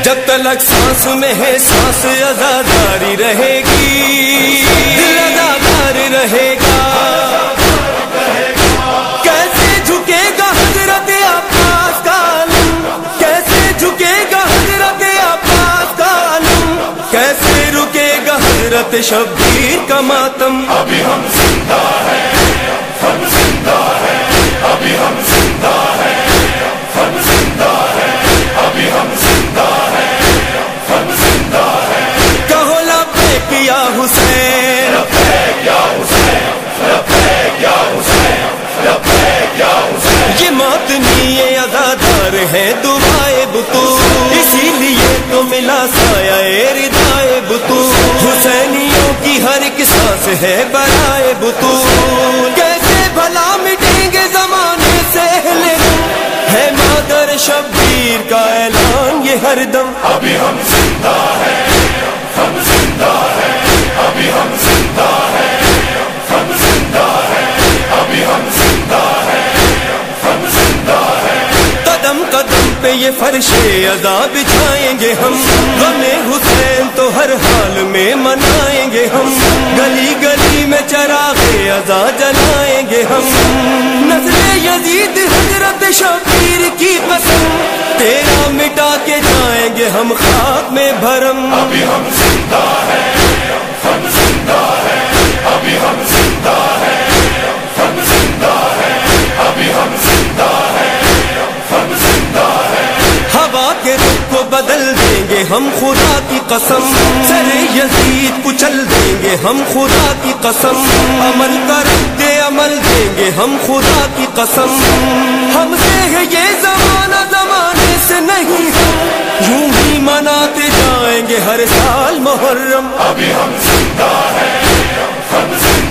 جب تلک سانس میں ہے سانس عزاداری رہے گی، دل عزادار رہے گا۔ کیسے جھکے گا حضرت عباس کا علم، کیسے جھکے گا حضرت عباس کا علم، کیسے رکے گا حضرت شبیر کا ماتم۔ ابھی ہم زندہ ہیں، ہم زندہ ہیں، ابھی ہم زندہ ہیں، ہم زندہ ہیں، ابھی ہم زندہ ہیں، ہم زندہ ہیں۔ کہو لبیک یا حسین، لبیک یا حسین، لبیک یا حسین، لبیک یا حسین۔ یہ ماتمی عزادار ہیں دعائے بطول، اسی لیے تو ملا سایہ ردائے بطول۔ حسینیوں کی ہر ایک سانس ہے برائے بطول، کیسے بھلا مٹیں گے زمانے سے اہل ہے مادر شبیر کا اعلان یہ ہر دم۔ ابھی ہم زندہ ہیں، ہم زندہ ہیں، ابھی ہم زندہ ہیں، ہم زندہ ہیں، ابھی ہم زندہ ہیں، ہم زندہ ہیں۔ قدم قدم پہ یہ فرش عزا بچھائیں گے ہم، غم حسین تو ہر حال میں منائیں گے ہم، گلی گلی میں چراغ عزا جلائیں گے ہم۔ نسل یزید حضرت شبیر کی قسم، تیرا مٹا کے جائیں گے ہم خاک میں بھرم۔ ابھی ہم زندہ ہیں، ہم زندہ ہیں، ابھی ہم زندہ ہیں، ہم زندہ ہیں، ابھی ہم زندہ ہیں، ہم زندہ ہیں۔ ہوا کے رخ کو بدل دیں گے ہم خدا کی قسم، سر یزید کچل دیں گے ہم خدا کی قسم، عمل کا رد عمل دیں گے ہم خدا کی قسم۔ ہم سے ہے یہ زمانہ زمانے سے نہیں، ہم یوں ہی مناتے جائیں گے ہر سال محرم۔ ابھی ہم زندہ ہیں، ہم زندہ